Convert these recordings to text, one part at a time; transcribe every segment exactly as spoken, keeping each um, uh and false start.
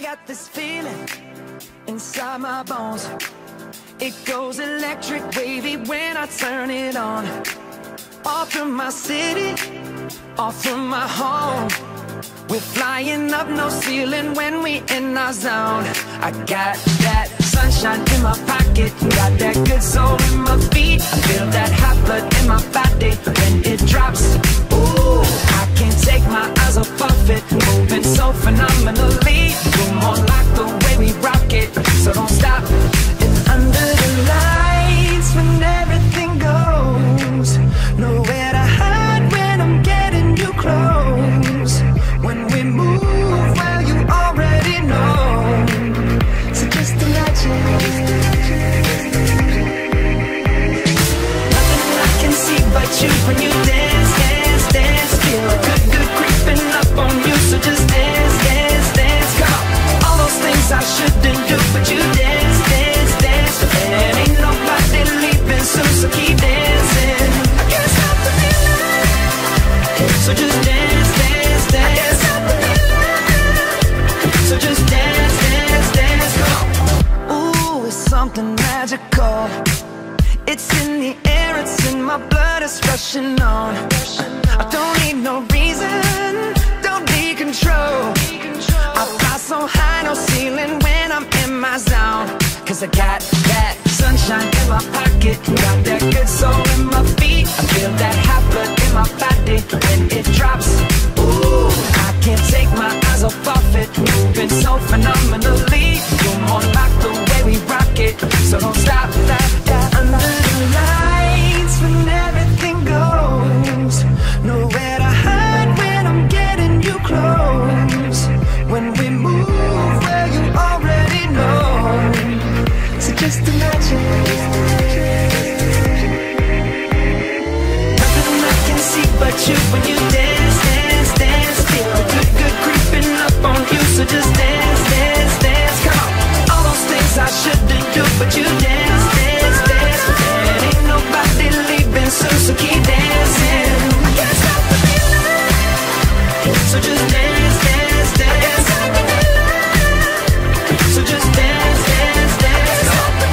got this feeling inside my bones. It goes electric wavy when I turn it on. Off from my city, off from my home. We're flying up, no ceiling when we in our zone. I got that sunshine in my pocket, got that good soul in my feet. I feel that hot blood in my body when it drops. Ooh, I can't take my eyes off of it, moving so phenomenally. Room on lock the way we rock it, so don't stop. And under the lights when everything goes, nowhere to hide when I'm getting you close. When we move, well, you already know. So just imagine. Nothing I can see but you when you dance, dance, dance. Feel good, good creeping up on you. So just dance, dance, dance. Come on. All those things I shouldn't do, but you dance, dance, dance. And ain't nobody leaving soon, so keep dancing. I can't stop the feeling. So just dance, dance, dance. So just dance, dance, dance, come on. Ooh, it's something magical. It's in the air, it's in my blood, it's rushing on. I don't need no reason, don't need control. I fly so high, no ceiling when I'm in my zone. Cause I got that sunshine in my pocket, got that good soul in my feet. I feel that hot blood in my body when it drops. Ooh, I can't take my eyes off of it, moving so phenomenally. You're more like the way we rock it, so don't stop that, that. Under the lights when everything goes, nowhere to hide when I'm getting you close. When we move, well, you already know. So just imagine. Nothing I can see but you when you dance, dance, dance. Feel good, good creeping up on you. So just dance, dance, dance. Come on. All those things I shouldn't do, but you dance, dance, dance. And ain't nobody leaving soon, so keep dancing. I can't stop the feeling. So just dance, dance, dance. So just dance, dance, dance.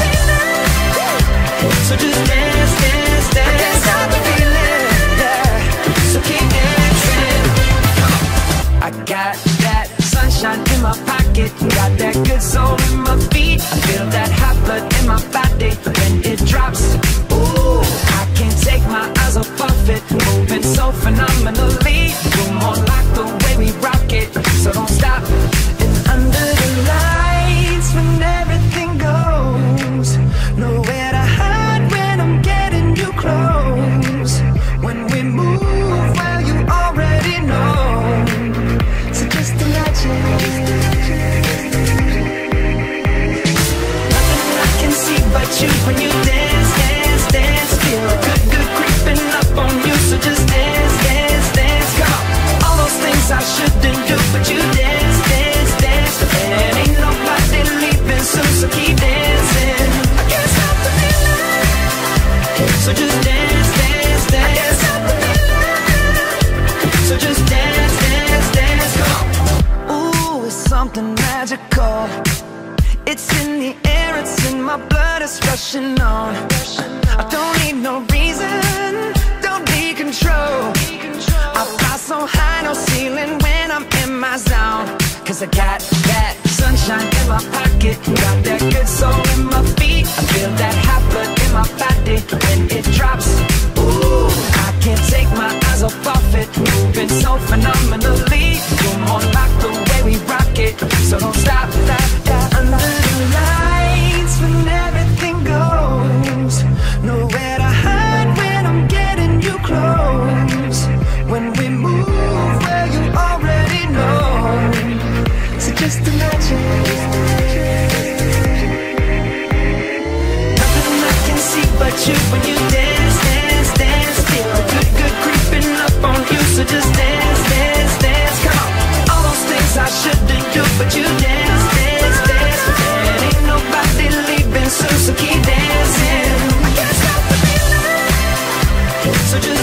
So just dance, dance, dance. I can't stop the feeling, yeah. So keep dancing. I got that sunshine in my pocket, got that good soul in my feet. I feel that hot blood in my body when it drops. Ooh, I can't take my eyes off of it, moving so phenomenally. You're more like the way we rock it, so don't stop. And under the lights when everything goes, nowhere to hide when I'm getting you close. When we move, well, you already know. So just imagine. Nothing I can see but you when you dance, dance, dance. Feel good, good creeping up on you. So just dance, dance, dance. Come on. All those things I shouldn't do, but you dance, dance, dance. And ain't nobody leaving soon, so keep dancing. I can't stop the feeling. So just dance, dance, dance. I can't stop the feeling. So just dance, dance, dance. Come on. Ooh, it's something magical. It's in the air, it's in my blood, it's rushing on. I don't need no reason, don't need control. I fly so high, no ceiling when I'm in my zone. Cause I got that sunshine in my pocket, got that good soul in my feet. I feel that hot blood in my body when it drops. Ooh, I can't take my eyes off of it, moving so phenomenally. You're more like the way we rock it, so don't stop that, that. Under the lights when everything goes, nowhere to hide when I'm getting you close. When we move, well, you already know. So just imagine. Nothing I can see but you when you dance, dance, dance. Feel good, good creeping up on you. So just dance, dance, dance. Come on. All those things I shouldn't do, but you dance, dance, dance. And ain't nobody leaving soon, so keep dancing. I can't stop the feeling. So just